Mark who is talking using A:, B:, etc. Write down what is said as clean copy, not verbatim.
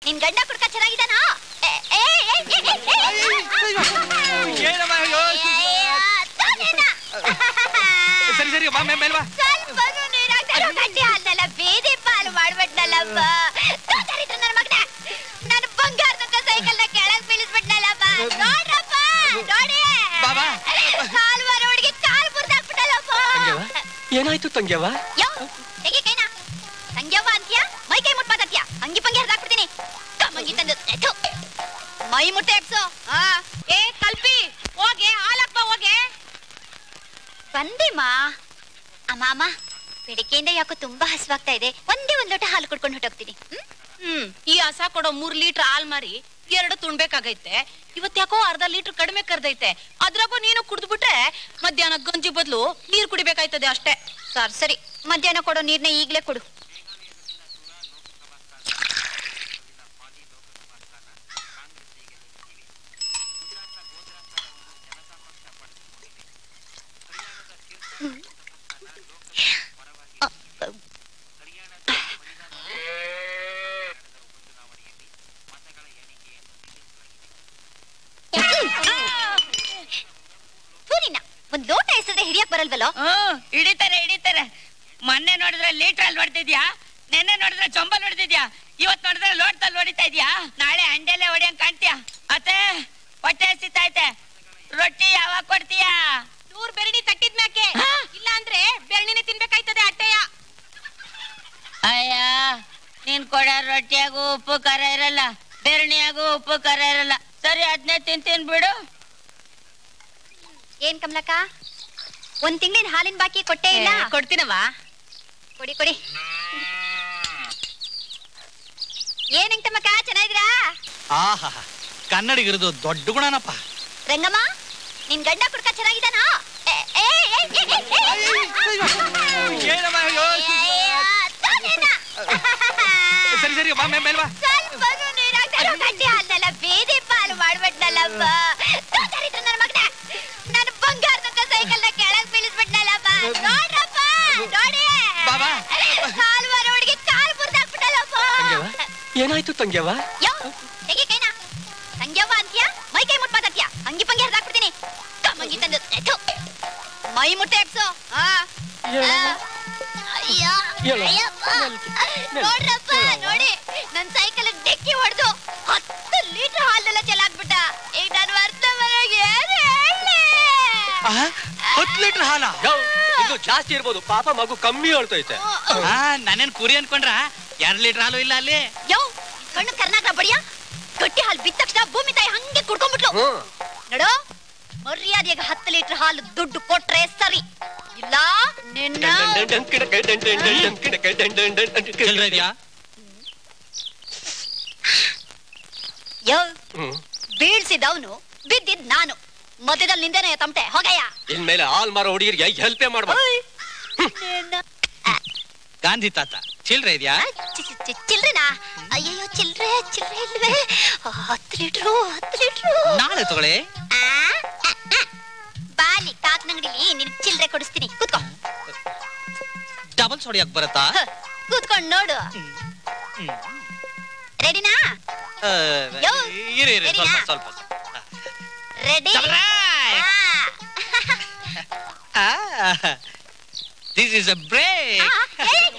A: ನಿನ್ ಗಂಡ ಕುಡ್ಕ ಚೆನ್ನಾಗಿದ್ದಾನಾ?
B: ಸರಿ ಸರಿ ಬಾ ಮೇಲ್ ಬಾ.
A: ಸ್ವಲ್ಪನೂ ನೀರಾಗ್ತಾರೋ ಗಟ್ಟಿ ಹಾಲ್ನೆಲ್ಲ ಬೇದಿ ಪಾಲು ಮಾಡ್ಬಿಟ್ನಲ್ಲಪ್ಪ. ನನ್ನ ಮಗನ ನನ್ನ ಬಂಗಾರದಂತ ಸೈಕಲ್ನ ಕೆಳಗ್ ಬೀಳಿಸ್ಬಿಟ್ನಲ್ಲಪ್ಪ. ನೋಡ್ರಪ್ಪ ನೋಡಿ, ಕಾಲು ವಾರ ಹುಡುಗಿ ಕಾಲು ಮುರ್ದಾಕ್ಬಿಟ್ಟಲ್ಲಪ್ಪ.
C: ಏನಾಯ್ತು ತಂಗ್ಯವ?
A: ಹೇಗೆ ಕೈನ ತಂಗ್ಯವ್ವ ಅಂತ್ಯಾ? ಮೈ ಕೈ ಮುಟ್ ಮಾತಾಡ್ತೀಯಾ? ಅಂಗಿ ಪಂಗಿ ಹರಿದಾಕ್ಬಿಡ್ತೀನಿ. ಕಮ್ಮಂಗಿ ತಂದು ಮೈ ಮುಟ್ಟೆ ಎಪ್ಸು. ಏ ಕಲ್ಪಿ ಹೋಗೆ ಹಾಲಪ್ಪ ಹೋಗೆ. ಬಂದಿಮ್ಮ. ಅಮ್ಮ ಬೆಳಿಗ್ಗೆಯಿಂದ ಯಾಕೋ ತುಂಬಾ ಹಸುವಾಗ್ತಾ ಇದೆ. ಒಂದೇ ಒಂದ್ ಲೋಟ ಹಾಲು ಕುಡ್ಕೊಂಡು ಹೊಟ್ಟೋಗ್ತೀನಿ.
D: ಈ ಹಸ ಕೊಡೋ 3 ಲೀಟರ್ ಹಾಲ್ ಮಾರಿ 2 ತುಣ್ಬೇಕಾಗೈತೆ. ಇವತ್ ಯಾಕೋ ಅರ್ಧ ಲೀಟರ್ ಕಡಿಮೆ ಕರ್ದೈತೆ. ಅದ್ರಾಗೂ ನೀನು ಕುಡ್ದ್ಬಿಟ್ರೆ ಮಧ್ಯಾಹ್ನ ಗಂಜಿ ಬದಲು ನೀರ್ ಕುಡಿಬೇಕಾಯ್ತದೆ ಅಷ್ಟೇ.
A: ಸರಿ ಮಧ್ಯಾಹ್ನ ಕೊಡೋ ನೀರ್ನ ಈಗ್ಲೇ ಕೊಡು. ಒಂದ್ ಲೋಟ ಎಸದ್ರೆ ಹಿಡಿಯಕ್ ಬರಲ್ವಲ್ಲೋ?
E: ಹಿಡಿತಾರೆ. ಮೊನ್ನೆ ನೋಡಿದ್ರೆ ಲೀಟರ್ ಅಲ್ಲಿ ಹೊಡ್ತಿದ್ಯಾ, ನೆನ್ನೆ ನೋಡಿದ್ರೆ ಚೊಂಬಲ್ ಹೊಡ್ತಿದ್ಯಾ, ಇವತ್ ನೋಡಿದ್ರೆ ಲೋಟದಲ್ಲಿ ಹೊಡಿತಾ ಇದ್ಯಾ. ನಾಳೆ ಅಂಡೆಲೆ ಹೊಡಿಯಂಗ್ ಕಾಣ್ತೀಯ. ಅತ್ತೆ ಹೊಟ್ಟೆ ಹಸಿತೈತೆ, ರೊಟ್ಟಿ ಯಾವಾಗ ಕೊಡ್ತೀಯಾ?
D: 100 ಬೆರಣಿ ತಟ್ಟಿದ್ಮ್ಯಾಕೆ, ಇಲ್ಲ ಅಂದ್ರೆ ಬೆರಣಿನೇ ತಿನ್ಬೇಕಾಯ್ತದೆ ಅಟ್ಟೆಯ.
E: ಅಯ್ಯ, ನೀನ್ ಕೊಡೋ ರೊಟ್ಟಿಯಾಗೂ ಉಪ್ಪು ಖಾರ ಇರಲ್ಲ, ಬೆರಣಿಯಾಗೂ ಉಪ್ಪು ಖಾರ ಇರಲ್ಲ. ಸರಿ ಅದನ್ನೇ ತಿಂತೀನಿ ಬಿಡು.
A: ಏನ್ ಕಮಲಕ್ಕ, 1 ತಿಂಗಳಿನ ಹಾಲಿನ ಬಾಕಿ ಕೊಟ್ಟೇ ಇಲ್ಲ?
D: ಕೊಡ್ತೀನವ.
A: ಕೊಡಿ. ಏನ್ ಅಂಕಮ್ಮಕ್ಕ, ಚೆನ್ನಾಗಿದ್ದೀರಾ?
B: ಆಹಾ, ಕನ್ನಡಿಗರದು ದೊಡ್ಡ ಗುಣನಪ್ಪ.
A: ರಂಗಮ್ಮ, ನಿನ್ ಗಂಡ ಕುಡ್ಕ ಚೆನ್ನಾಗಿದ್ದಾನಾ?
B: ಸರಿ ಸರಿ ಬಾ ಮೇಲ್ ಬಾ.
A: ಸ್ವಲ್ಪನೂ ನೀರಾಗ್ತಾರೋ ಗಟ್ಟಿ ಹಾಲ್ನೆಲ್ಲ ಬೇದಿ ಪಾಲು ಮಾಡ್ಬಿಟ್ನಲ್ಲಪ್ಪ. ನನ್ನ ಮಗನ ನನ್ನ ಬಂಗಾರದಂತ ಸೈಕಲ್ನ ಕೆಳಗ್ ಬೀಳಿಸ್ಬಿಟ್ನಲ್ಲಪ್ಪ. ನೋಡ್ರಪ್ಪ ನೋಡಿ, ಕಾಲು ವಾರ ಹುಡುಗಿ ಕಾಲು ಮುರ್ದಾಕ್ಬಿಟ್ಟಲ್ಲಪ್ಪ.
C: ಏನಾಯ್ತು ತಂಗ್ಯವ?
A: ಹೇಗೆ ಕೈನ ತಂಗ್ಯವ್ವ ಅಂತ್ಯಾ? ಮೈ ಕೈ ಮುಟ್ ಮಾತಾಡ್ತೀಯಾ? ಅಂಗಿ ಪಂಗಿ ಹರಿದಾಕ್ಬಿಡ್ತೀನಿ. ಕಮ್ಮಂಗಿ ತಂದು ಮೈ ಮುಟ್ಟೆ ಎಪ್ಸು. ನೋಡ್ರಪ್ಪ ನೋಡಿ, ನನ್ ಸೈಕಲ್ ಡಿಕ್ಕಿ ಹೊಡೆದು 10 ಲೀಟರ್ ಹಾಲೆಲ್ಲ ಚೆಲ್ಲಾಕ್ಬಿಟ್ಟ. ಈಗ ನಾನು ಅರ್ಧ ಮನೆಗೆ
B: 10 ಲೀಟರ್ ಹಾಲ?
C: ಇದು ಜಾಸ್ತಿ ಇರ್ಬೋದು, ಪಾಪ ಮಗು ಕಮ್ಮಿ ಹೇಳ್ತೈತೆ.
B: ನಾನೇನ್ ಕುರಿ ಅನ್ಕೊಂಡ್ರ 2 ಲೀಟರ್ ಹಾಲು ಇಲ್ಲ ಅಲ್ಲಿ.
A: ಕಣ್ಣು ಕರ್ನಾಟಕ ಬಡಿಯ ಗಟ್ಟಿ ಹಾಲು ಬಿದ್ದ ತಕ್ಷಣ ಭೂಮಿ ತಾಯಿ ಹಂಗೆ ಕುಡ್ಕೊಂಡ್ಬಿಟ್ಲು. ನೋಡು, ಮರ್ಯಾದೆಗೆ 10 ಲೀಟರ್ ಹಾಲು ದುಡ್ಡು ಕೊಟ್ರೆ ಸರಿ, ಇಲ್ಲ ನಿನ್ನ ಬೀಳ್ಸಿದವನು ಬಿದ್ದಿದ್ ನಾನು. ಮಧ್ಯದಲ್ಲಿ ನಿಂದೇನೆ ತಮಟೆ ಹೋಗಯ್ಯ.
C: ಇನ್ಮೇಲೆ ಹಾಲ್ ಮಾರೋ ಹುಡುಗಿರಿಗೆ ಹೆಲ್ಪೇ ಮಾಡ್ಬೋದು.
B: ಗಾಂಧಿ ತಾತ ಚಿಲ್ರೆ ಇದೆಯಾ?
A: ಚಿಲ್ರೆನಾ? ಅಯ್ಯೋ ಚಿಲ್ರೆ ಇಲ್ವೇ? 10 ಲೀಟ್ರು
B: ನಾಳೆ ತಗೊಳ್ಳಿ.
A: ಬಾಲಿ ಕಾಕ್ನಂಗಡಿಲಿ ನಿನ್ ಚಿಲ್ರೆ ಕೊಡಿಸ್ತೀನಿ, ಕೂತ್ಕೋ.
B: ಡಬಲ್ ಸೋಡಿಯಾಕ್ ಬರತ್ತಾ?
A: ಕೂತ್ಕೊಂಡ್ ನೋಡು. ರೆಡಿನಾ?
B: ಸ್ವಲ್ಪ
A: ready?
B: This is a break.